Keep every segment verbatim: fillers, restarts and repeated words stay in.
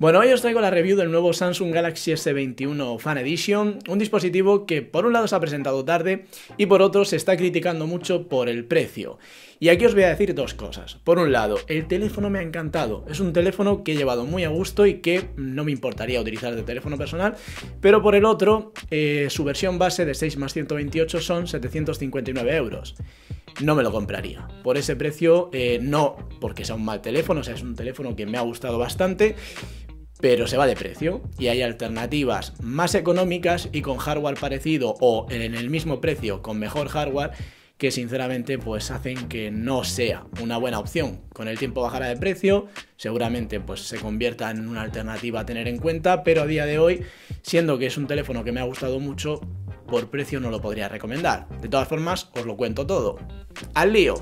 Bueno, hoy os traigo la review del nuevo Samsung Galaxy S veintiuno Fan Edition, un dispositivo que por un lado se ha presentado tarde y por otro se está criticando mucho por el precio. Y aquí os voy a decir dos cosas. Por un lado, el teléfono me ha encantado, es un teléfono que he llevado muy a gusto y que no me importaría utilizar de teléfono personal, pero por el otro, eh, su versión base de seis más ciento veintiocho son setecientos cincuenta y nueve euros. No me lo compraría. Por ese precio, eh, no porque sea un mal teléfono, o sea, es un teléfono que me ha gustado bastante, pero se va de precio y hay alternativas más económicas y con hardware parecido o en el mismo precio con mejor hardware que sinceramente pues hacen que no sea una buena opción. Con el tiempo bajará de precio, seguramente pues se convierta en una alternativa a tener en cuenta, pero a día de hoy, siendo que es un teléfono que me ha gustado mucho, por precio no lo podría recomendar. De todas formas, os lo cuento todo. ¡Al lío!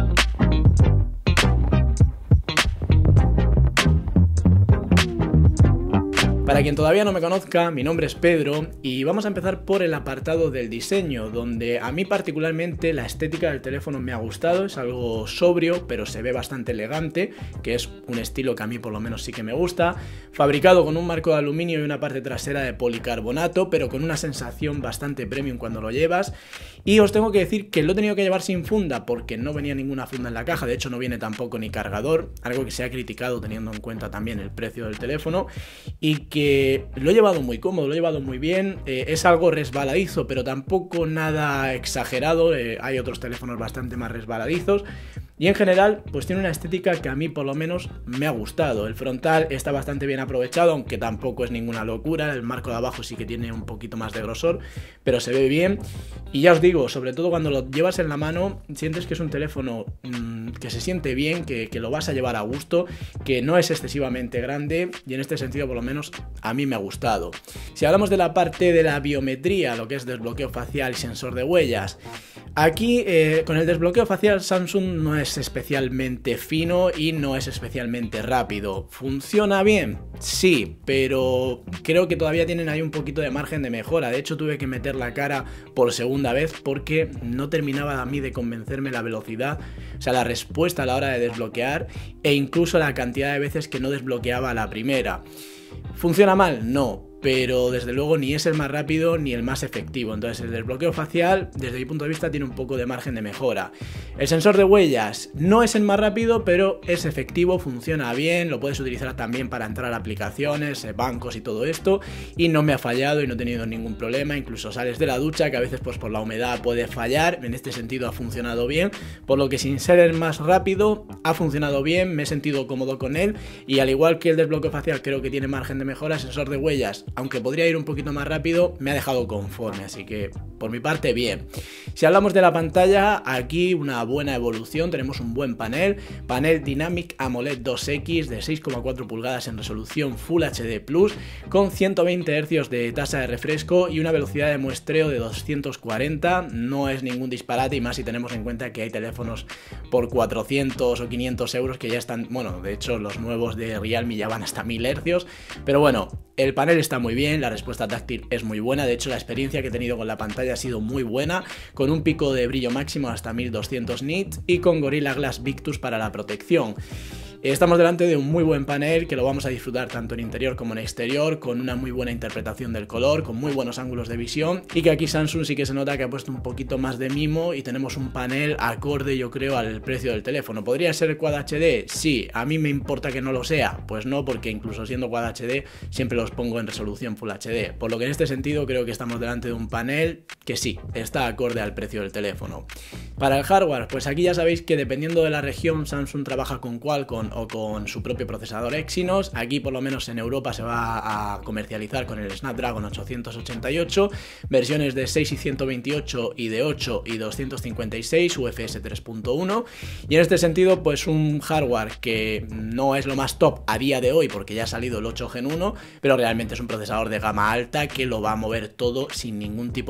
Para quien todavía no me conozca, mi nombre es Pedro y vamos a empezar por el apartado del diseño, donde a mí particularmente la estética del teléfono me ha gustado, es algo sobrio pero se ve bastante elegante, que es un estilo que a mí por lo menos sí que me gusta, fabricado con un marco de aluminio y una parte trasera de policarbonato, pero con una sensación bastante premium cuando lo llevas. Y os tengo que decir que lo he tenido que llevar sin funda porque no venía ninguna funda en la caja, de hecho no viene tampoco ni cargador, algo que se ha criticado teniendo en cuenta también el precio del teléfono, y que lo he llevado muy cómodo, lo he llevado muy bien, eh, es algo resbaladizo pero tampoco nada exagerado, eh, hay otros teléfonos bastante más resbaladizos. Y en general, pues tiene una estética que a mí por lo menos me ha gustado. El frontal está bastante bien aprovechado, aunque tampoco es ninguna locura. El marco de abajo sí que tiene un poquito más de grosor, pero se ve bien. Y ya os digo, sobre todo cuando lo llevas en la mano, sientes que es un teléfono mmm, que se siente bien, que, que lo vas a llevar a gusto, que no es excesivamente grande y en este sentido por lo menos a mí me ha gustado. Si hablamos de la parte de la biometría, lo que es desbloqueo facial y sensor de huellas, aquí eh, con el desbloqueo facial Samsung no es especialmente fino y no es especialmente rápido. ¿Funciona bien? Sí, pero creo que todavía tienen ahí un poquito de margen de mejora. De hecho tuve que meter la cara por segunda vez porque no terminaba a mí de convencerme la velocidad, o sea, la respuesta a la hora de desbloquear e incluso la cantidad de veces que no desbloqueaba a la primera. ¿Funciona mal? No. Pero desde luego ni es el más rápido ni el más efectivo. Entonces el desbloqueo facial, desde mi punto de vista, tiene un poco de margen de mejora. El sensor de huellas no es el más rápido, pero es efectivo, funciona bien, lo puedes utilizar también para entrar a aplicaciones, bancos y todo esto, y no me ha fallado y no he tenido ningún problema. Incluso sales de la ducha, que a veces pues por la humedad puede fallar, en este sentido ha funcionado bien, por lo que sin ser el más rápido, ha funcionado bien, me he sentido cómodo con él, y al igual que el desbloqueo facial creo que tiene margen de mejora, el sensor de huellas, aunque podría ir un poquito más rápido, me ha dejado conforme, así que por mi parte bien. Si hablamos de la pantalla, aquí una buena evolución, tenemos un buen panel, panel Dynamic AMOLED dos equis de seis coma cuatro pulgadas en resolución Full H D plus, con ciento veinte hercios de tasa de refresco y una velocidad de muestreo de doscientos cuarenta, no es ningún disparate y más si tenemos en cuenta que hay teléfonos por cuatrocientos o quinientos euros que ya están, bueno, de hecho los nuevos de Realme ya van hasta mil hercios, pero bueno, el panel está muy bien, la respuesta táctil es muy buena, de hecho la experiencia que he tenido con la pantalla ha sido muy buena, con un pico de brillo máximo hasta mil doscientos nits y con Gorilla Glass Victus para la protección. Estamos delante de un muy buen panel que lo vamos a disfrutar tanto en interior como en exterior, con una muy buena interpretación del color, con muy buenos ángulos de visión, y que aquí Samsung sí que se nota que ha puesto un poquito más de mimo y tenemos un panel acorde, yo creo, al precio del teléfono. ¿Podría ser Quad H D? Sí. ¿A mí me importa que no lo sea? Pues no, porque incluso siendo Quad H D siempre los pongo en resolución Full H D, por lo que en este sentido creo que estamos delante de un panel que sí, está acorde al precio del teléfono. Para el hardware, pues aquí ya sabéis que dependiendo de la región Samsung trabaja con Qualcomm o con su propio procesador Exynos. Aquí por lo menos en Europa se va a comercializar con el Snapdragon ochocientos ochenta y ocho, versiones de seis y ciento veintiocho y de ocho y doscientos cincuenta y seis, U F S tres punto uno, y en este sentido pues un hardware que no es lo más top a día de hoy porque ya ha salido el ocho Gen uno, pero realmente es un procesador de gama alta que lo va a mover todo sin ningún tipo de problema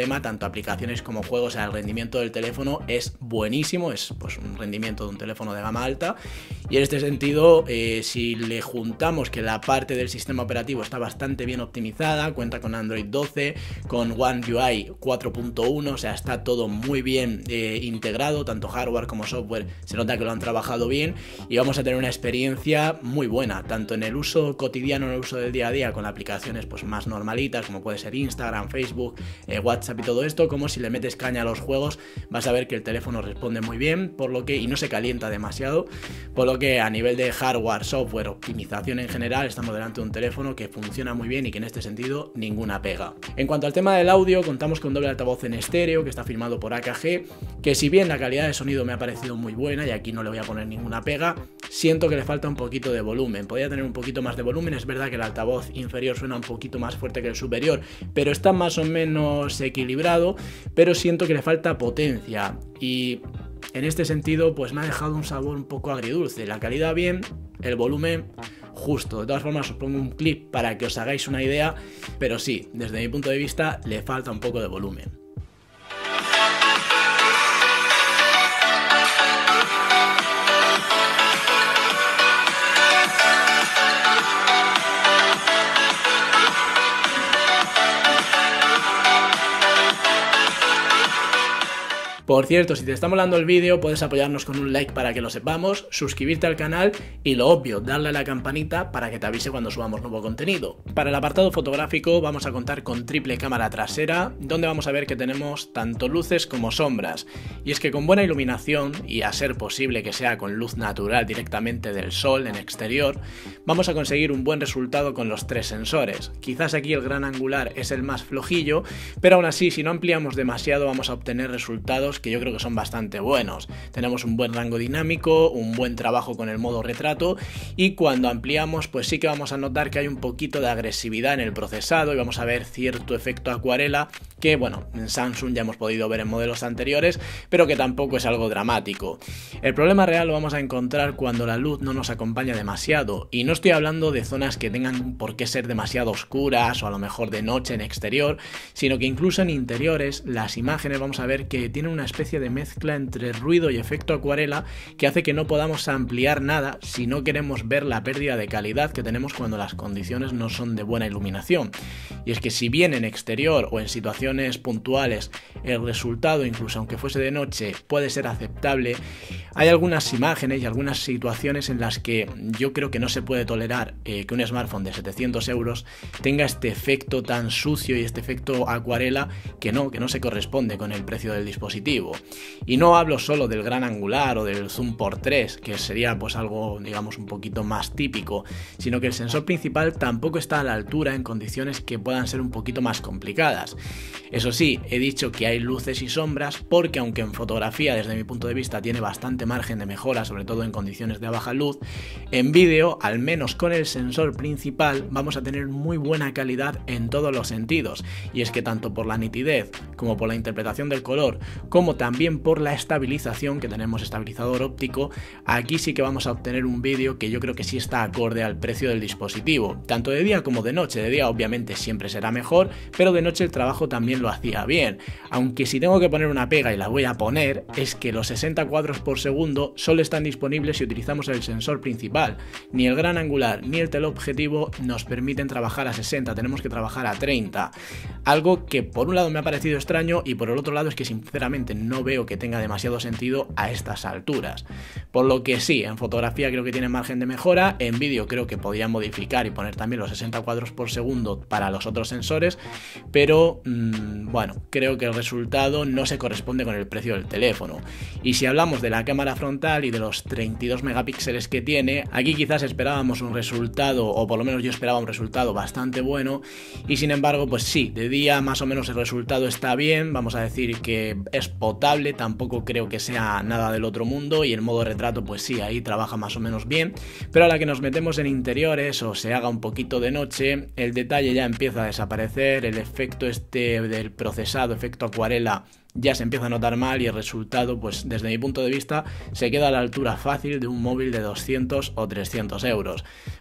problema, tanto aplicaciones como juegos. O sea, el rendimiento del teléfono es buenísimo, es pues un rendimiento de un teléfono de gama alta, y en este sentido, eh, si le juntamos que la parte del sistema operativo está bastante bien optimizada, cuenta con Android doce, con One U I cuatro punto uno, o sea, está todo muy bien eh, integrado, tanto hardware como software, se nota que lo han trabajado bien, y vamos a tener una experiencia muy buena, tanto en el uso cotidiano, en el uso del día a día, con aplicaciones pues más normalitas, como puede ser Instagram, Facebook, eh, WhatsApp y todo esto, como si le metes caña a los juegos, vas a ver que el teléfono responde muy bien, por lo que, y no se calienta demasiado, por lo que a nivel de hardware, software, optimización en general, estamos delante de un teléfono que funciona muy bien y que en este sentido ninguna pega. En cuanto al tema del audio, contamos con un doble altavoz en estéreo que está firmado por A K G, que si bien la calidad de sonido me ha parecido muy buena y aquí no le voy a poner ninguna pega, siento que le falta un poquito de volumen, podría tener un poquito más de volumen. Es verdad que el altavoz inferior suena un poquito más fuerte que el superior, pero está más o menos equilibrado, pero siento que le falta potencia, y en este sentido pues me ha dejado un sabor un poco agridulce. La calidad bien, el volumen justo. De todas formas os pongo un clip para que os hagáis una idea, pero sí, desde mi punto de vista le falta un poco de volumen. Por cierto, si te está molando el vídeo, puedes apoyarnos con un like para que lo sepamos, suscribirte al canal y lo obvio, darle a la campanita para que te avise cuando subamos nuevo contenido. Para el apartado fotográfico vamos a contar con triple cámara trasera, donde vamos a ver que tenemos tanto luces como sombras. Y es que con buena iluminación, y a ser posible que sea con luz natural directamente del sol en exterior, vamos a conseguir un buen resultado con los tres sensores. Quizás aquí el gran angular es el más flojillo, pero aún así, si no ampliamos demasiado, vamos a obtener resultados que yo creo que son bastante buenos. Tenemos un buen rango dinámico, un buen trabajo con el modo retrato, y cuando ampliamos pues sí que vamos a notar que hay un poquito de agresividad en el procesado y vamos a ver cierto efecto acuarela que, bueno, en Samsung ya hemos podido ver en modelos anteriores, pero que tampoco es algo dramático. El problema real lo vamos a encontrar cuando la luz no nos acompaña demasiado, y no estoy hablando de zonas que tengan por qué ser demasiado oscuras o a lo mejor de noche en exterior, sino que incluso en interiores las imágenes vamos a ver que tienen una especie de mezcla entre ruido y efecto acuarela que hace que no podamos ampliar nada si no queremos ver la pérdida de calidad que tenemos cuando las condiciones no son de buena iluminación. Y es que si bien en exterior o en situaciones puntuales el resultado, incluso aunque fuese de noche, puede ser aceptable, hay algunas imágenes y algunas situaciones en las que yo creo que no se puede tolerar eh, que un smartphone de setecientos euros tenga este efecto tan sucio y este efecto acuarela que no, que no se corresponde con el precio del dispositivo. Y no hablo solo del gran angular o del zoom por tres, que sería pues algo, digamos, un poquito más típico, sino que el sensor principal tampoco está a la altura en condiciones que puedan ser un poquito más complicadas. Eso sí, he dicho que hay luces y sombras porque, aunque en fotografía desde mi punto de vista tiene bastante margen de mejora, sobre todo en condiciones de baja luz, en vídeo, al menos con el sensor principal, vamos a tener muy buena calidad en todos los sentidos. Y es que tanto por la nitidez como por la interpretación del color, como también por la estabilización, que tenemos estabilizador óptico, aquí sí que vamos a obtener un vídeo que yo creo que sí está acorde al precio del dispositivo, tanto de día como de noche. De día obviamente siempre será mejor, pero de noche el trabajo también lo hacía bien, aunque si tengo que poner una pega, y la voy a poner, es que los sesenta cuadros por segundo solo están disponibles si utilizamos el sensor principal. Ni el gran angular ni el teleobjetivo nos permiten trabajar a sesenta, tenemos que trabajar a treinta, algo que por un lado me ha parecido extraño y por el otro lado es que sinceramente no veo que tenga demasiado sentido a estas alturas. Por lo que sí, en fotografía creo que tiene margen de mejora, en vídeo creo que podría modificar y poner también los sesenta cuadros por segundo para los otros sensores, pero mmm, bueno, creo que el resultado no se corresponde con el precio del teléfono. Y si hablamos de la cámara frontal y de los treinta y dos megapíxeles que tiene, aquí quizás esperábamos un resultado, o por lo menos yo esperaba un resultado bastante bueno, y sin embargo pues sí, de día más o menos el resultado está bien, vamos a decir que es potable, tampoco creo que sea nada del otro mundo, y el modo retrato pues sí, ahí trabaja más o menos bien, pero a la que nos metemos en interiores o se haga un poquito de noche, el detalle ya empieza a desaparecer, el efecto este del procesado, efecto acuarela, ya se empieza a notar mal, y el resultado pues desde mi punto de vista se queda a la altura fácil de un móvil de doscientos o trescientos euros.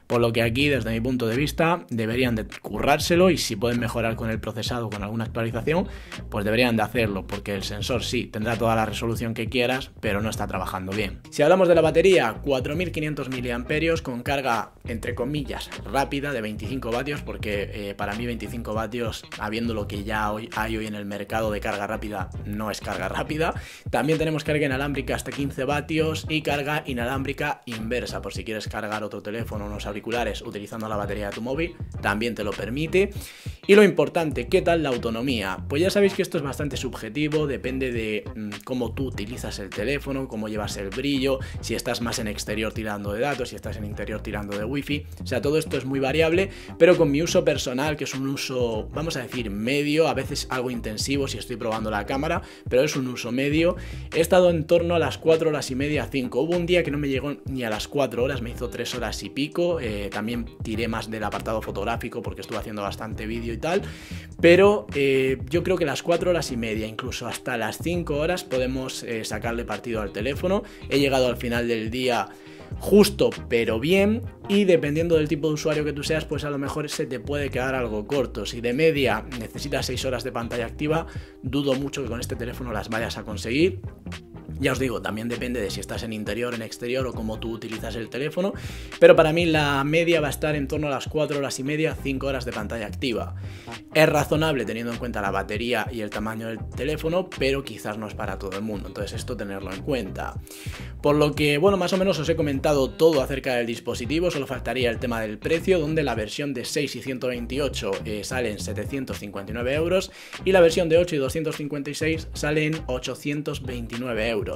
Por lo que aquí, desde mi punto de vista, deberían de currárselo y si pueden mejorar con el procesado con alguna actualización, pues deberían de hacerlo, porque el sensor sí, tendrá toda la resolución que quieras, pero no está trabajando bien. Si hablamos de la batería, cuatro mil quinientos miliamperios con carga, entre comillas, rápida de veinticinco vatios, porque eh, para mí veinticinco vatios, habiendo lo que ya hoy hay hoy en el mercado de carga rápida, no es carga rápida. También tenemos carga inalámbrica hasta quince vatios y carga inalámbrica inversa, por si quieres cargar otro teléfono, unos auriculares utilizando la batería de tu móvil, también te lo permite. Y lo importante, ¿qué tal la autonomía? Pues ya sabéis que esto es bastante subjetivo, depende de mmm, cómo tú utilizas el teléfono, cómo llevas el brillo, si estás más en exterior tirando de datos, si estás en interior tirando de wifi, o sea, todo esto es muy variable, pero con mi uso personal, que es un uso, vamos a decir, medio, a veces algo intensivo si estoy probando la cámara, pero es un uso medio, he estado en torno a las cuatro horas y media, cinco. Hubo un día que no me llegó ni a las cuatro horas, me hizo tres horas y pico, eh, también tiré más del apartado fotográfico porque estuve haciendo bastante vídeo y tal, pero eh, yo creo que las cuatro horas y media, incluso hasta las cinco horas podemos eh, sacarle partido al teléfono. He llegado al final del día justo pero bien, y dependiendo del tipo de usuario que tú seas, pues a lo mejor se te puede quedar algo corto. Si de media necesitas seis horas de pantalla activa, dudo mucho que con este teléfono las vayas a conseguir. Ya os digo, también depende de si estás en interior, en exterior o cómo tú utilizas el teléfono, pero para mí la media va a estar en torno a las cuatro horas y media, cinco horas de pantalla activa. Es razonable teniendo en cuenta la batería y el tamaño del teléfono, pero quizás no es para todo el mundo, entonces esto tenerlo en cuenta. Por lo que, bueno, más o menos os he comentado todo acerca del dispositivo, solo faltaría el tema del precio, donde la versión de seis y ciento veintiocho eh, sale en setecientos cincuenta y nueve euros y la versión de ocho y doscientos cincuenta y seis sale en ochocientos veintinueve euros.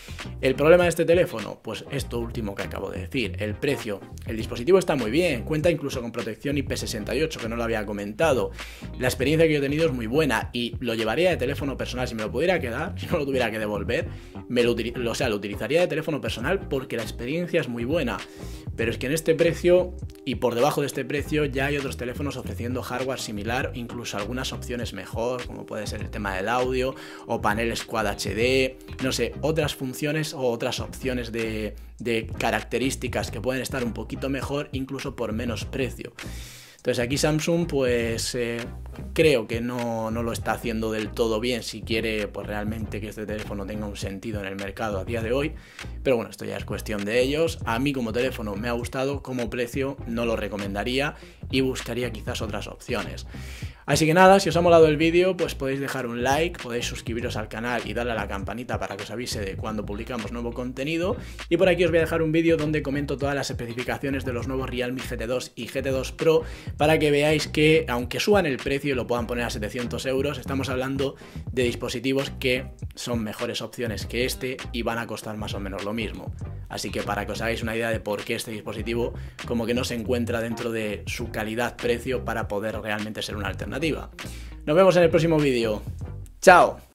El problema de este teléfono, pues esto último que acabo de decir, el precio. El dispositivo está muy bien, cuenta incluso con protección I P sesenta y ocho, que no lo había comentado. La experiencia que yo he tenido es muy buena y lo llevaría de teléfono personal. Si me lo pudiera quedar, si no lo tuviera que devolver, me lo, o sea, lo utilizaría de teléfono personal porque la experiencia es muy buena. Pero es que en este precio y por debajo de este precio ya hay otros teléfonos ofreciendo hardware similar, incluso algunas opciones mejor, como puede ser el tema del audio o paneles Quad H D, no sé, otras funciones o otras opciones de, de características que pueden estar un poquito mejor, incluso por menos precio. Entonces aquí Samsung pues eh, creo que no, no lo está haciendo del todo bien si quiere pues realmente que este teléfono tenga un sentido en el mercado a día de hoy, pero bueno, esto ya es cuestión de ellos. A mí como teléfono me ha gustado, como precio no lo recomendaría y buscaría quizás otras opciones. Así que nada, si os ha molado el vídeo, pues podéis dejar un like, podéis suscribiros al canal y darle a la campanita para que os avise de cuando publicamos nuevo contenido. Y por aquí os voy a dejar un vídeo donde comento todas las especificaciones de los nuevos Realme G T dos y G T dos Pro para que veáis que, aunque suban el precio y lo puedan poner a setecientos euros, estamos hablando de dispositivos que son mejores opciones que este y van a costar más o menos lo mismo. Así que para que os hagáis una idea de por qué este dispositivo como que no se encuentra dentro de su calidad-precio para poder realmente ser una alternativa. Nos vemos en el próximo vídeo. ¡Chao!